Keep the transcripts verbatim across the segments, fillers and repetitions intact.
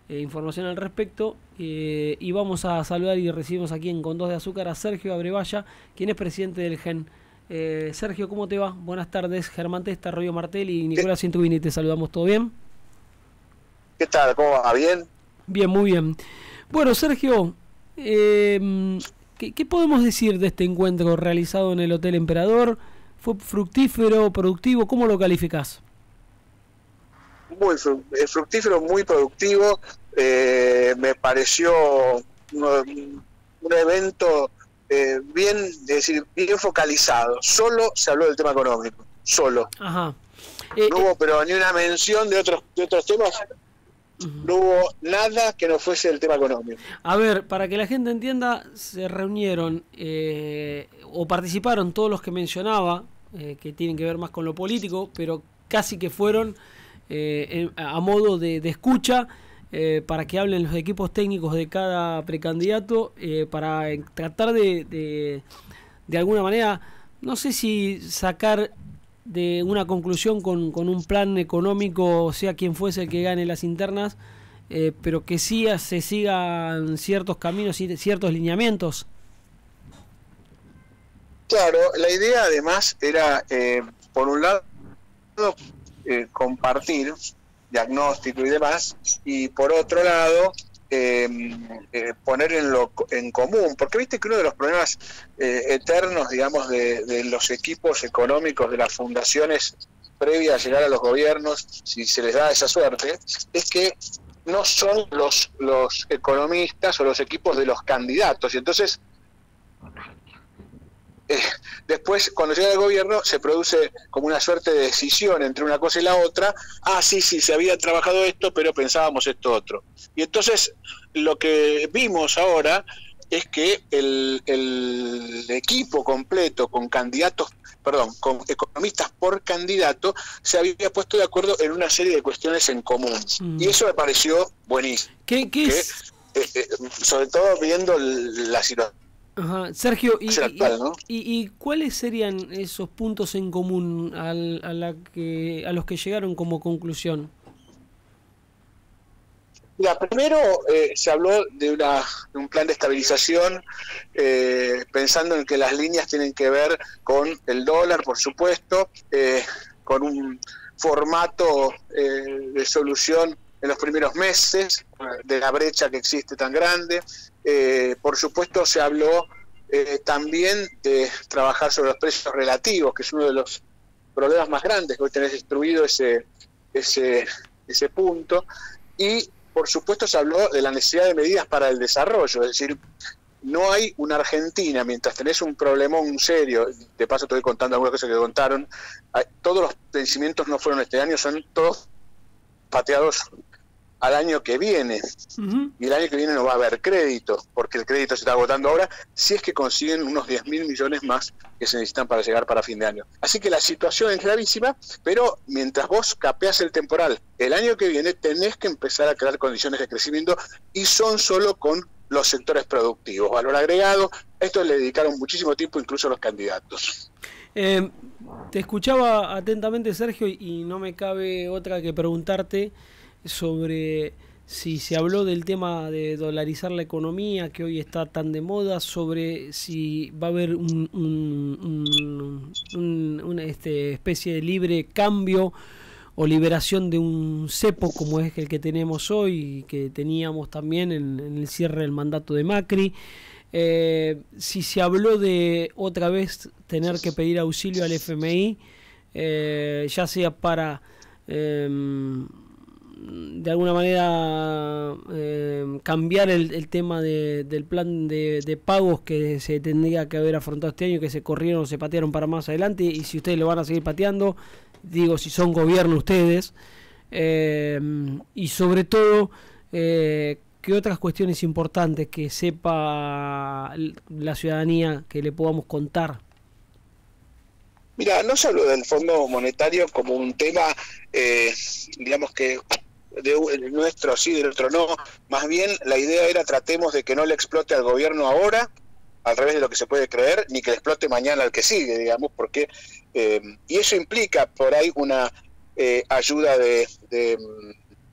eh, información al respecto. Eh, y vamos a saludar y recibimos aquí en Con Dos de Azúcar a Sergio Abrevaya, quien es presidente del G E N. Eh, Sergio, ¿cómo te va? Buenas tardes. Germán Testa, Royo Martel y Nicolás Cientubini, te saludamos. ¿Todo bien? ¿Qué tal? ¿Cómo va? ¿Bien? Bien, muy bien. Bueno, Sergio, eh, ¿qué, ¿qué podemos decir de este encuentro realizado en el Hotel Emperador? ¿Fue fructífero, productivo? ¿Cómo lo calificás? Muy fructífero, muy productivo. Eh, me pareció un, un evento eh, bien, es decir, bien focalizado. Solo se habló del tema económico, solo. Ajá. Eh, no hubo, pero ni una mención de otros, de otros temas. Uh-huh. No hubo nada que no fuese el tema económico. A ver, para que la gente entienda, se reunieron eh, o participaron todos los que mencionaba, eh, que tienen que ver más con lo político, pero casi que fueron eh, a modo de, de escucha, eh, para que hablen los equipos técnicos de cada precandidato, eh, para tratar de, de, de alguna manera, no sé si sacar de una conclusión con, con un plan económico, sea quien fuese el que gane las internas, eh, pero que sí se sigan ciertos caminos y ciertos lineamientos. Claro, la idea además era, eh, por un lado, eh, compartir diagnóstico y demás, y por otro lado, Eh, eh, poner en lo en común, porque viste que uno de los problemas eh, eternos, digamos, de, de los equipos económicos de las fundaciones previas a llegar a los gobiernos, si se les da esa suerte, es que no son los los economistas o los equipos de los candidatos, y entonces eh, después cuando llega el gobierno se produce como una suerte de decisión entre una cosa y la otra. Ah, sí, sí, se había trabajado esto, pero pensábamos esto otro. Y entonces lo que vimos ahora es que el, el equipo completo con candidatos, perdón, con economistas por candidato, se había puesto de acuerdo en una serie de cuestiones en común. Mm. Y eso me pareció buenísimo. ¿Qué, qué que, es? Eh, eh, sobre todo viendo la situación. Ajá. Sergio, y, actual, ¿no? y, y, ¿y cuáles serían esos puntos en común al, a, la que, a los que llegaron como conclusión? Mira, primero eh, se habló de, una, de un plan de estabilización, eh, pensando en que las líneas tienen que ver con el dólar, por supuesto, eh, con un formato eh, de solución en los primeros meses de la brecha que existe tan grande. Eh, por supuesto se habló eh, también de trabajar sobre los precios relativos, que es uno de los problemas más grandes, que hoy tenés destruido ese, ese, ese punto, y por supuesto se habló de la necesidad de medidas para el desarrollo, es decir, no hay una Argentina, mientras tenés un problemón serio, de paso te voy contando algunas cosas que contaron, hay, todos los vencimientos no fueron este año, son todos pateados al año que viene, uh-huh. y el año que viene no va a haber crédito, porque el crédito se está agotando ahora, si es que consiguen unos diez mil millones más que se necesitan para llegar para fin de año. Así que la situación es gravísima, pero mientras vos capeás el temporal el año que viene, tenés que empezar a crear condiciones de crecimiento, y son solo con los sectores productivos. Valor agregado, esto le dedicaron muchísimo tiempo incluso a los candidatos. Eh, te escuchaba atentamente, Sergio, y no me cabe otra que preguntarte sobre si se habló del tema de dolarizar la economía, que hoy está tan de moda, sobre si va a haber un, un, un, un, una este, especie de libre cambio o liberación de un cepo como es el que tenemos hoy y que teníamos también en, en el cierre del mandato de Macri. Eh, si se habló de otra vez tener que pedir auxilio al F M I, eh, ya sea para eh, de alguna manera eh, cambiar el, el tema de, del plan de, de pagos que se tendría que haber afrontado este año, que se corrieron, se patearon para más adelante, y si ustedes lo van a seguir pateando, digo, si son gobierno ustedes, eh, y sobre todo eh, ¿qué otras cuestiones importantes que sepa la ciudadanía que le podamos contar? Mira, no se habló del Fondo Monetario como un tema, eh, digamos que de, de nuestro sí, del otro no. Más bien la idea era tratemos de que no le explote al gobierno ahora, al revés de lo que se puede creer, ni que le explote mañana al que sigue, digamos, porque eh, y eso implica por ahí una eh, ayuda de, de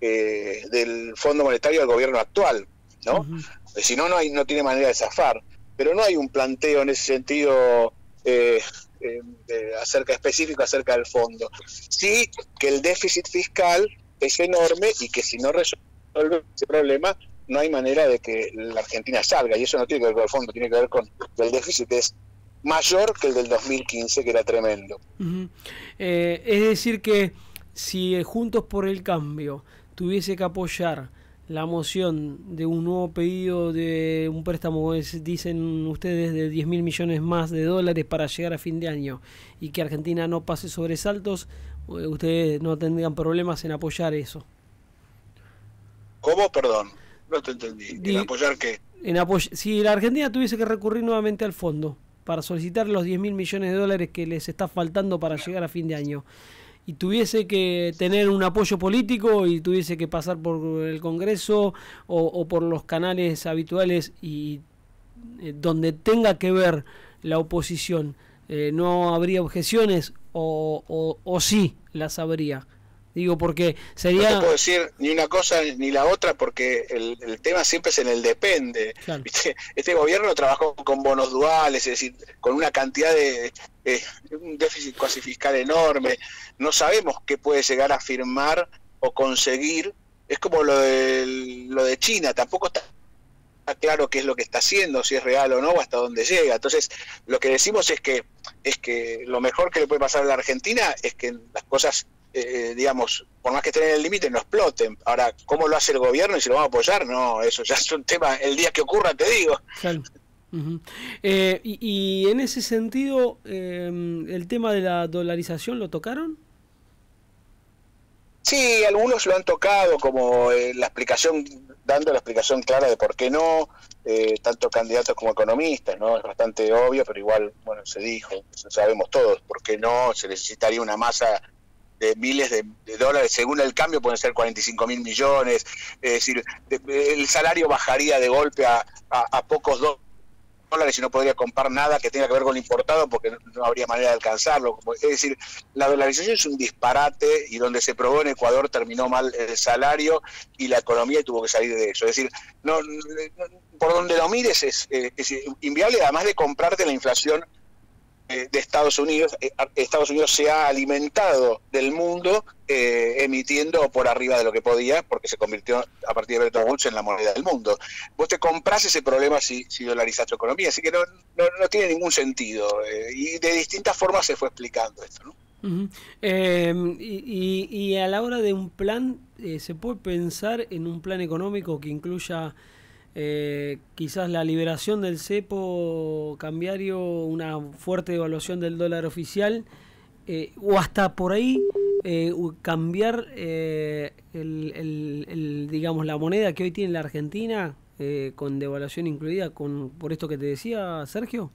eh, del Fondo Monetario del gobierno actual, ¿no? Uh-huh. Si no, no, hay, no tiene manera de zafar. Pero no hay un planteo en ese sentido eh, eh, eh, acerca específico acerca del fondo. Sí que el déficit fiscal es enorme y que si no resuelve ese problema, no hay manera de que la Argentina salga. Y eso no tiene que ver con el fondo, tiene que ver con que el déficit es mayor que el del dos mil quince, que era tremendo. Uh-huh. eh, es decir que si Juntos por el Cambio tuviese que apoyar la moción de un nuevo pedido de un préstamo, es, dicen ustedes, de diez mil millones más de dólares para llegar a fin de año, y que Argentina no pase sobresaltos, ustedes no tendrían problemas en apoyar eso. ¿Cómo? Perdón, no te entendí. ¿En apoyar qué? En apoy si la Argentina tuviese que recurrir nuevamente al fondo para solicitar los diez mil millones de dólares que les está faltando para llegar a fin de año, y tuviese que tener un apoyo político y tuviese que pasar por el Congreso o, o por los canales habituales y eh, donde tenga que ver la oposición, eh, ¿no habría objeciones o, o, o sí las habría? Digo, porque sería... No te puedo decir ni una cosa ni la otra, porque el, el tema siempre es en el depende. Claro. ¿Viste? Este gobierno trabajó con bonos duales, es decir, con una cantidad de... Eh, un déficit cuasi fiscal enorme. No sabemos qué puede llegar a firmar o conseguir. Es como lo de, lo de China, tampoco está claro qué es lo que está haciendo, si es real o no, o hasta dónde llega. Entonces, lo que decimos es que, es que lo mejor que le puede pasar a la Argentina es que las cosas... Eh, digamos, por más que estén en el límite, no exploten. Ahora, ¿cómo lo hace el gobierno y si lo vamos a apoyar? No, eso ya es un tema, el día que ocurra te digo. Claro. Uh-huh. eh, y, y en ese sentido, eh, ¿el tema de la dolarización lo tocaron? Sí, algunos lo han tocado, como eh, la explicación, dando la explicación clara de por qué no, eh, tanto candidatos como economistas, ¿no? Es bastante obvio, pero igual, bueno, se dijo, sabemos todos, por qué no, se necesitaría una masa de miles de, de dólares, según el cambio pueden ser cuarenta y cinco mil millones, es decir, de, de, el salario bajaría de golpe a, a, a pocos dólares y no podría comprar nada que tenga que ver con lo importado porque no, no habría manera de alcanzarlo. Es decir, la dolarización es un disparate y donde se probó en Ecuador terminó mal el salario y la economía tuvo que salir de eso. Es decir, no, no por donde lo mires es, es inviable, además de comprarte la inflación de Estados Unidos. Estados Unidos se ha alimentado del mundo eh, emitiendo por arriba de lo que podía, porque se convirtió a partir de Bretton Woods en la moneda del mundo. Vos te comprás ese problema si, si dolarizás tu economía, así que no, no, no tiene ningún sentido, eh, y de distintas formas se fue explicando esto, ¿no? Uh-huh. eh, y, y a la hora de un plan, eh, ¿se puede pensar en un plan económico que incluya Eh, quizás la liberación del cepo cambiario, una fuerte devaluación del dólar oficial, eh, o hasta por ahí eh, cambiar eh, el, el, el, digamos, la moneda que hoy tiene la Argentina, eh, con devaluación incluida, con por esto que te decía Sergio?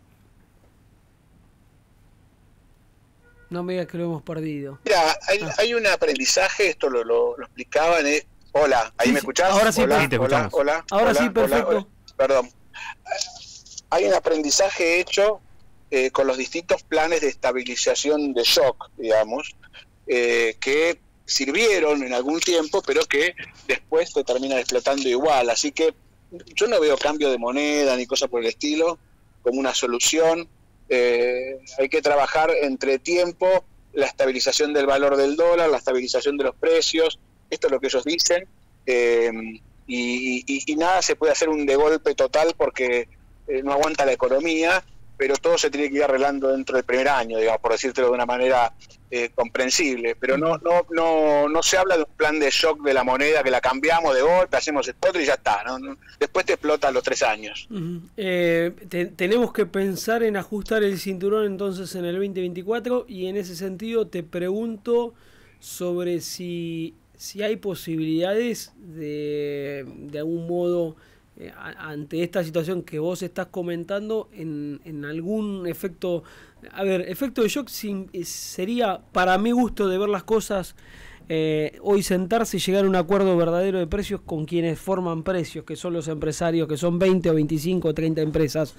No me digas que lo hemos perdido. Mira, hay, ah. hay un aprendizaje, esto lo, lo, lo explicaban, eh, hola, ¿ahí sí, me escuchás? Ahora sí, hola, sí te escuchamos. Hola, hola, ahora hola, sí, perfecto. Hola, hola. Perdón. Hay un aprendizaje hecho eh, con los distintos planes de estabilización de shock, digamos, eh, que sirvieron en algún tiempo, pero que después te terminan explotando igual. Así que yo no veo cambio de moneda ni cosa por el estilo como una solución. Eh, hay que trabajar entre tiempo la estabilización del valor del dólar, la estabilización de los precios. Esto es lo que ellos dicen, eh, y, y, y nada se puede hacer un de golpe total porque eh, no aguanta la economía, pero todo se tiene que ir arreglando dentro del primer año, digamos, por decírtelo de una manera eh, comprensible. Pero no, no, no, no se habla de un plan de shock de la moneda, que la cambiamos de golpe, hacemos el otro y ya está, ¿no? No, después te explota a los tres años. Uh-huh. eh, te, tenemos que pensar en ajustar el cinturón entonces en el veinte veinticuatro, y en ese sentido te pregunto sobre si... si hay posibilidades de, de algún modo, eh, ante esta situación que vos estás comentando, en, en algún efecto, a ver, efecto de shock sin, sería, para mi gusto de ver las cosas, eh, hoy sentarse y llegar a un acuerdo verdadero de precios con quienes forman precios, que son los empresarios, que son veinte o veinticinco o treinta empresas.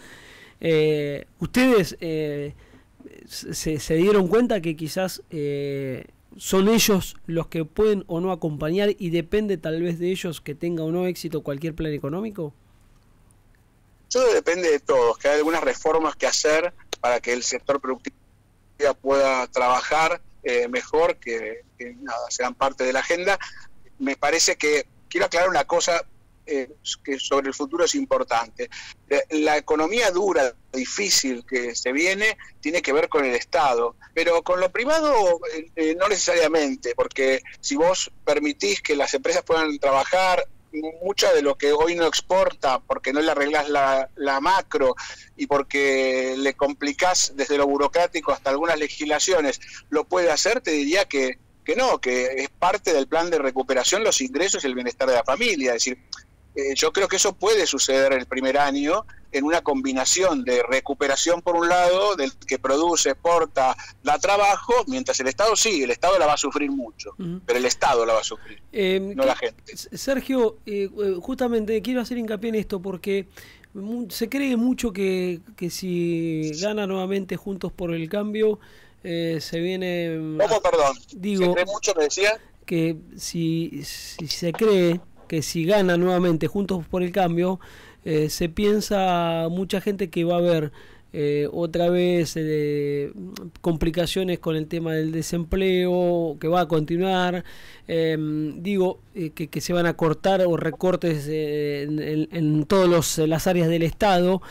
Eh, ustedes eh, se, se dieron cuenta que quizás... Eh, son ellos los que pueden o no acompañar y depende tal vez de ellos que tenga o no éxito cualquier plan económico? Todo depende de todos, que hay algunas reformas que hacer para que el sector productivo pueda trabajar eh, mejor, que, que nada, sean parte de la agenda. Me parece que, quiero aclarar una cosa eh, que sobre el futuro es importante. La economía dura, difícil que se viene, tiene que ver con el Estado, pero con lo privado eh, no necesariamente, porque si vos permitís que las empresas puedan trabajar, mucha de lo que hoy no exporta, porque no le arreglás la, la macro y porque le complicás desde lo burocrático hasta algunas legislaciones, lo puede hacer, te diría que, que no, que es parte del plan de recuperación los ingresos y el bienestar de la familia. Es decir, eh, yo creo que eso puede suceder el primer año en una combinación de recuperación por un lado, del que produce, exporta, da trabajo, mientras el Estado sí, el Estado la va a sufrir mucho, uh-huh. pero el Estado la va a sufrir, eh, no la gente. Sergio, eh, justamente quiero hacer hincapié en esto porque se cree mucho que, que si gana nuevamente Juntos por el Cambio, eh, se viene... ¿Cómo, perdón? Digo, ¿Se cree mucho, me decía? Que si, si se cree que si gana nuevamente Juntos por el Cambio, Eh, se piensa mucha gente que va a haber eh, otra vez eh, complicaciones con el tema del desempleo, que va a continuar, eh, digo, eh, que, que se van a cortar o recortes eh, en, en, en todas las áreas del Estado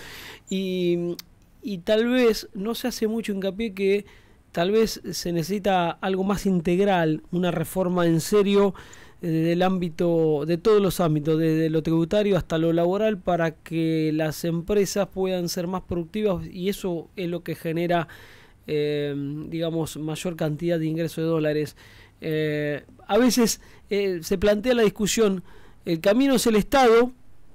y, y tal vez no se hace mucho hincapié que tal vez se necesita algo más integral, una reforma en serio del ámbito, de todos los ámbitos, desde lo tributario hasta lo laboral, para que las empresas puedan ser más productivas y eso es lo que genera, eh, digamos, mayor cantidad de ingresos de dólares. Eh, a veces eh, se plantea la discusión, el camino es el Estado,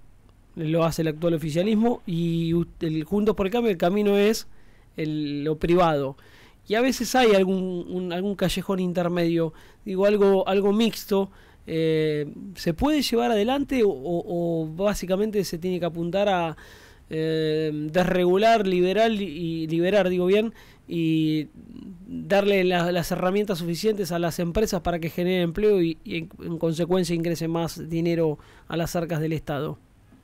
lo hace el actual oficialismo, y el Juntos por el Cambio, el camino es el, lo privado. Y a veces hay algún un, algún callejón intermedio, digo, algo algo mixto. Eh, ¿Se puede llevar adelante o, o básicamente se tiene que apuntar a eh, desregular, liberar y liberar, digo bien, y darle la, las herramientas suficientes a las empresas para que generen empleo y, y en, en consecuencia ingrese más dinero a las arcas del Estado?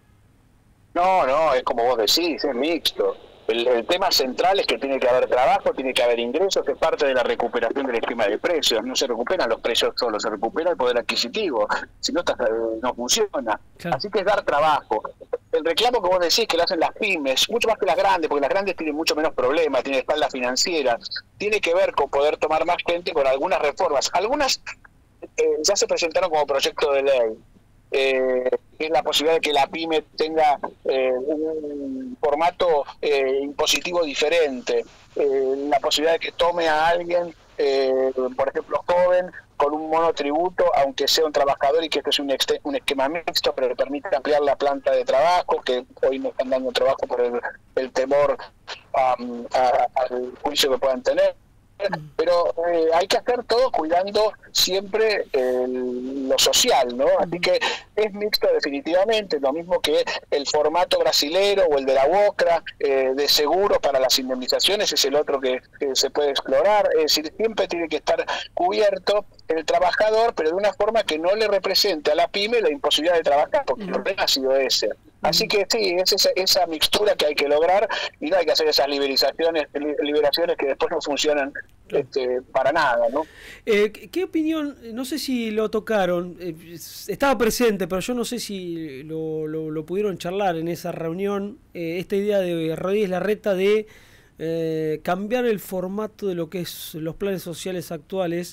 No, no, es como vos decís, es mixto. El, el tema central es que tiene que haber trabajo, tiene que haber ingresos, que es parte de la recuperación del esquema de precios. No se recuperan los precios solo, se recupera el poder adquisitivo. Si no, no funciona. Claro. Así que es dar trabajo. El reclamo que vos decís que lo hacen las pymes, mucho más que las grandes, porque las grandes tienen mucho menos problemas, tienen espalda financiera, tiene que ver con poder tomar más gente con algunas reformas. Algunas eh, ya se presentaron como proyecto de ley. Eh, es la posibilidad de que la pyme tenga eh, un formato eh, impositivo diferente, eh, la posibilidad de que tome a alguien, eh, por ejemplo joven, con un monotributo, aunque sea un trabajador y que este es un, un esquema mixto, pero le permite ampliar la planta de trabajo, que hoy no están dando trabajo por el, el temor um, a, al juicio que puedan tener. Pero eh, hay que hacer todo cuidando siempre eh, lo social, ¿no? Así que es mixto definitivamente, lo mismo que el formato brasilero o el de la UOCRA, eh, de seguros para las indemnizaciones, es el otro que, que se puede explorar. Es decir, siempre tiene que estar cubierto el trabajador, pero de una forma que no le represente a la pyme la imposibilidad de trabajar, porque el problema ha sido ese. Así que sí, es esa, esa mixtura que hay que lograr y no hay que hacer esas liberaciones, liberaciones que después no funcionan este, para nada, ¿no? Eh, ¿Qué opinión? No sé si lo tocaron, eh, estaba presente, pero yo no sé si lo, lo, lo pudieron charlar en esa reunión, eh, esta idea de Rodríguez Larreta de eh, cambiar el formato de lo que es los planes sociales actuales,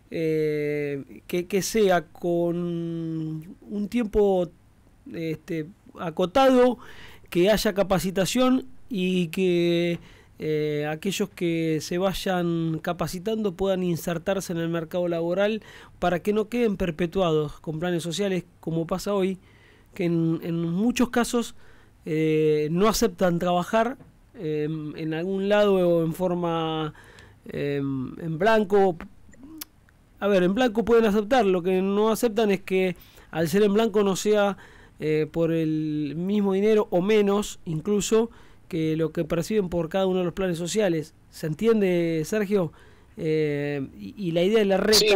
eh, que, que sea con un tiempo este, acotado, que haya capacitación y que eh, aquellos que se vayan capacitando puedan insertarse en el mercado laboral para que no queden perpetuados con planes sociales como pasa hoy, que en, en muchos casos eh, no aceptan trabajar eh, en algún lado o en forma eh, en blanco. A ver, en blanco pueden aceptar, lo que no aceptan es que al ser en blanco no sea Eh, por el mismo dinero o menos incluso que lo que perciben por cada uno de los planes sociales. ¿Se entiende, Sergio? eh, y, y la idea de la reta... Sí,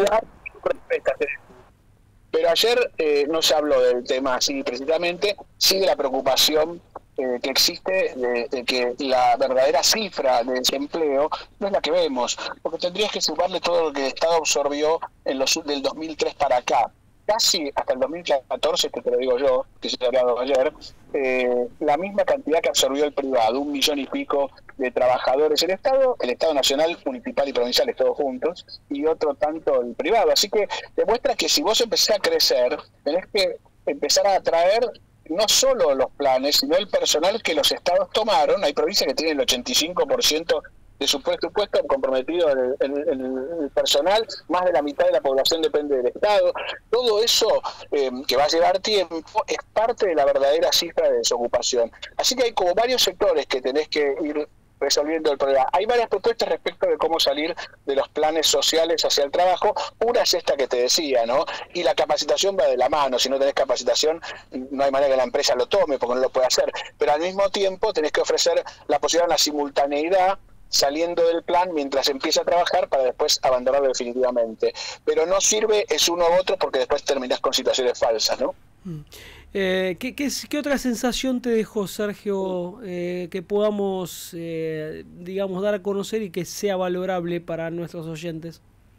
pero ayer eh, no se habló del tema así precisamente, sí de la preocupación eh, que existe de, de que la verdadera cifra de desempleo no es la que vemos, porque tendrías que sumarle todo lo que el Estado absorbió en los del dos mil tres para acá. Casi hasta el dos mil catorce, que te lo digo yo, que se ha hablado ayer, eh, la misma cantidad que absorbió el privado, un millón y pico de trabajadores el Estado, el Estado nacional, municipal y provinciales todos juntos, y otro tanto el privado. Así que demuestra que si vos empezás a crecer, tenés que empezar a atraer no solo los planes, sino el personal que los estados tomaron. Hay provincias que tienen el ochenta y cinco por ciento de su presupuesto comprometido en el, en, en el personal, más de la mitad de la población depende del Estado. Todo eso eh, que va a llevar tiempo es parte de la verdadera cifra de desocupación. Así que hay como varios sectores que tenés que ir resolviendo el problema. Hay varias propuestas respecto de cómo salir de los planes sociales hacia el trabajo. Una es esta que te decía, ¿no? Y la capacitación va de la mano. Si no tenés capacitación, no hay manera que la empresa lo tome porque no lo puede hacer. Pero al mismo tiempo tenés que ofrecer la posibilidad de una simultaneidad saliendo del plan mientras empieza a trabajar para después abandonarlo definitivamente. Pero no sirve es uno u otro porque después terminás con situaciones falsas, ¿no? Eh, ¿qué, qué, ¿Qué otra sensación te dejó, Sergio, eh, que podamos, eh, digamos, dar a conocer y que sea valorable para nuestros oyentes?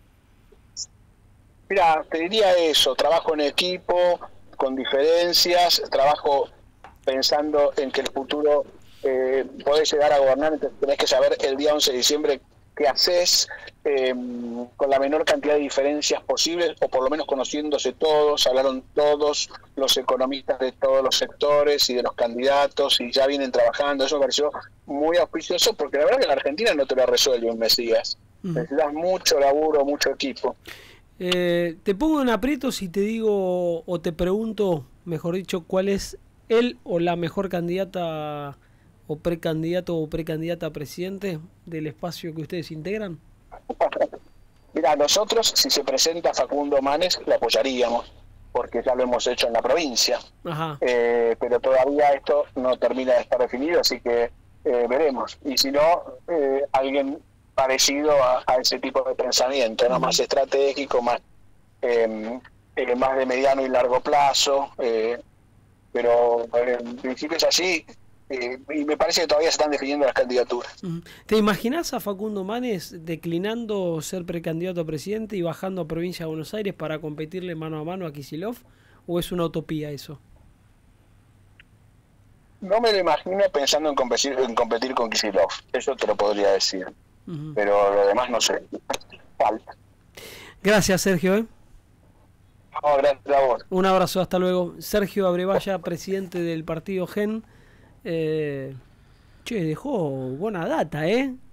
Mira, te diría eso, trabajo en equipo, con diferencias, trabajo pensando en que el futuro eh, podés llegar a gobernar, entonces tenés que saber el día once de diciembre qué haces, eh, con la menor cantidad de diferencias posibles, o por lo menos conociéndose todos. Hablaron todos los economistas de todos los sectores y de los candidatos, y ya vienen trabajando. Eso me pareció muy auspicioso, porque la verdad que la Argentina no te lo resuelve un Mesías. Uh-huh. Necesitas mucho laburo, mucho equipo. Eh, te pongo en aprieto si te digo, o te pregunto, mejor dicho, cuál es él o la mejor candidata o precandidato o precandidata a presidente del espacio que ustedes integran. Mira, nosotros, si se presenta Facundo Manes, lo apoyaríamos, porque ya lo hemos hecho en la provincia. Ajá. Eh, pero todavía esto no termina de estar definido, así que eh, veremos. Y si no, eh, alguien parecido a, a ese tipo de pensamiento, ¿no? Uh-huh. Más estratégico, más eh, eh, más de mediano y largo plazo, eh, pero en principio es así. Eh, y me parece que todavía se están definiendo las candidaturas. ¿Te imaginas a Facundo Manes declinando ser precandidato a presidente y bajando a provincia de Buenos Aires para competirle mano a mano a Kicillof? ¿O es una utopía eso? No me lo imagino pensando en competir, en competir con Kicillof. Eso te lo podría decir. Uh-huh. Pero lo demás no sé. Falta. Gracias, Sergio. ¿eh? No, gracias a vos. Un abrazo, hasta luego. Sergio Abrevaya, presidente del partido Gen. Eh, che, dejó buena data, ¿eh?